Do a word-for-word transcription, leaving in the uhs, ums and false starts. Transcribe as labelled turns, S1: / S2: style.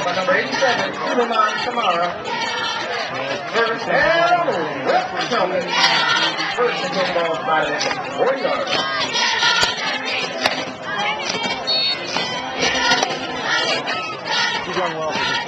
S1: by number eighty-seven, Rine Tamara. First down, left helmet. First and ten ball by the four yards.
S2: He's done well.